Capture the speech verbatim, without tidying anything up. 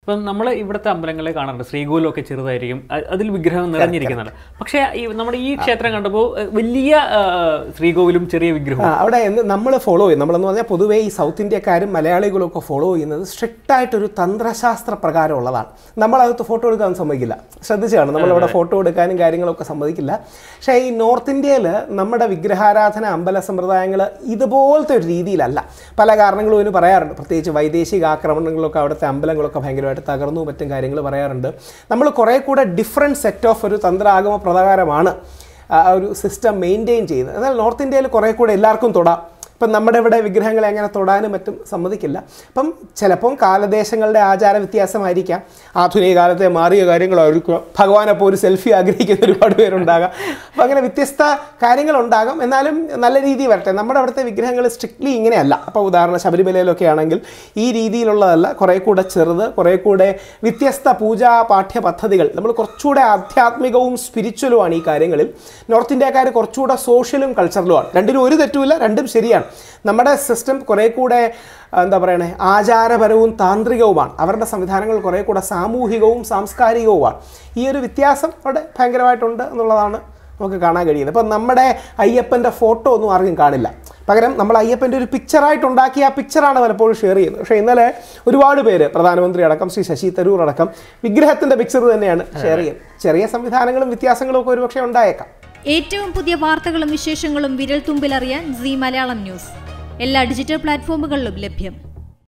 ഇപ്പം നമ്മൾ ഇവിടുത്തെ അമ്പലങ്ങളെ കാണാറുണ്ട്, ശ്രീകോവിലൊക്കെ ചെറുതായിരിക്കും, അതിൽ വിഗ്രഹം നിറഞ്ഞിരിക്കുന്നുണ്ട്. പക്ഷേ ഈ നമ്മുടെ ഈ ക്ഷേത്രം കണ്ടപ്പോൾ വലിയ ശ്രീകോവിലും ചെറിയ വിഗ്രഹവും അവിടെ നമ്മൾ ഫോളോ ചെയ്യും. നമ്മളെന്ന് പറഞ്ഞാൽ പൊതുവേ ഈ സൗത്ത് ഇന്ത്യക്കാരും മലയാളികളും ഒക്കെ ഫോളോ ചെയ്യുന്നത് സ്ട്രിക്റ്റ് ആയിട്ടൊരു തന്ത്രശാസ്ത്ര പ്രകാരമുള്ളതാണ്. നമ്മളകത്ത് ഫോട്ടോ എടുക്കാൻ സമ്മതിക്കില്ല, ശ്രദ്ധിച്ചാണ്, നമ്മളിവിടെ ഫോട്ടോ എടുക്കാനും കാര്യങ്ങളൊക്കെ സമ്മതിക്കില്ല. പക്ഷേ ഈ നോർത്ത് ഇന്ത്യയിൽ നമ്മുടെ വിഗ്രഹാരാധന അമ്പല സമ്പ്രദായങ്ങൾ ഇതുപോലത്തെ ഒരു രീതിയിലല്ല. പല കാരണങ്ങളും ഇതിന് പറയാറുണ്ട്. പ്രത്യേകിച്ച് വൈദേശിക ആക്രമണങ്ങളൊക്കെ അവിടുത്തെ അമ്പലങ്ങളൊക്കെ ഭയങ്കരമായിട്ട് തകർന്നു മറ്റും കാര്യങ്ങൾ പറയാറുണ്ട്. നമ്മൾ കുറേ കൂടെ ഡിഫറെൻറ്റ് സെറ്റ് ഓഫ് ഒരു തന്ത്രാഗമ പ്രകാരമാണ് ആ ഒരു സിസ്റ്റം മെയിൻറ്റെയിൻ ചെയ്യുന്നത്. എന്നാൽ നോർത്ത് ഇന്ത്യയിൽ കുറേ കൂടെ എല്ലാവർക്കും തൊടാം. ഇപ്പം നമ്മുടെ ഇവിടെ വിഗ്രഹങ്ങളെ അങ്ങനെ തൊടാനും മറ്റും സമ്മതിക്കില്ല. അപ്പം ചിലപ്പം കാലദേശങ്ങളുടെ ആചാര വ്യത്യാസമായിരിക്കാം, ആധുനിക കാലത്തെ മാറിയ കാര്യങ്ങളായിരിക്കും. ഭഗവാനപ്പോൾ ഒരു സെൽഫി ആഗ്രഹിക്കുന്ന ഒരുപാട് പേരുണ്ടാകാം. അപ്പം അങ്ങനെ വ്യത്യസ്ത കാര്യങ്ങളുണ്ടാകാം. എന്നാലും നല്ല രീതിയിൽ വരട്ടെ. നമ്മുടെ അവിടുത്തെ വിഗ്രഹങ്ങൾ സ്ട്രിക്ട്ലി ഇങ്ങനെയല്ല. അപ്പോൾ ഉദാഹരണം ശബരിമലയിലൊക്കെ ആണെങ്കിൽ ഈ രീതിയിലുള്ളതല്ല, കുറേ കൂടെ ചെറുത്, കുറേ കൂടെ വ്യത്യസ്ത പൂജാ പാഠ്യ പദ്ധതികൾ. നമ്മൾ കുറച്ചുകൂടെ ആധ്യാത്മികവും സ്പിരിച്വലുമാണ് ഈ കാര്യങ്ങളിൽ. നോർത്ത് ഇന്ത്യക്കാർ കുറച്ചുകൂടെ സോഷ്യലും കൾച്ചറലുമാണ്. രണ്ടിനും ഒരു തെറ്റുമില്ല, രണ്ടും ശരിയാണ്. നമ്മുടെ സിസ്റ്റം കുറേ കൂടെ എന്താ പറയണേ ആചാരപരവും താന്ത്രികവുമാണ്. അവരുടെ സംവിധാനങ്ങൾ കുറേ കൂടെ സാമൂഹികവും സാംസ്കാരികവുമാണ്. ഈ ഒരു വ്യത്യാസം അവിടെ ഭയങ്കരമായിട്ടുണ്ട് എന്നുള്ളതാണ് നമുക്ക് കാണാൻ കഴിയുന്നത്. ഇപ്പം നമ്മുടെ അയ്യപ്പൻ്റെ ഫോട്ടോ ഒന്നും ആർക്കും കാണില്ല. പകരം നമ്മൾ അയ്യപ്പൻ്റെ ഒരു പിക്ചറായിട്ടുണ്ടാക്കിയ ആ പിക്ചറാണ് പലപ്പോഴും ഷെയർ ചെയ്യുന്നത്. പക്ഷേ ഇന്നലെ ഒരുപാട് പേര്, പ്രധാനമന്ത്രി അടക്കം ശ്രീ ശശി തരൂർ അടക്കം, വിഗ്രഹത്തിൻ്റെ പിക്ചർ തന്നെയാണ് ഷെയർ ചെയ്യുന്നത്. ചെറിയ സംവിധാനങ്ങളും വ്യത്യാസങ്ങളും ഒക്കെ ഒരുപക്ഷെ ഉണ്ടായേക്കാം. ഏറ്റവും പുതിയ വാർത്തകളും വിശേഷങ്ങളും വിരൽ തുമ്പിലറിയാൻ സീ മലയാളം ന്യൂസ് എല്ലാ ഡിജിറ്റൽ പ്ലാറ്റ്ഫോമുകളിലും ലഭ്യം.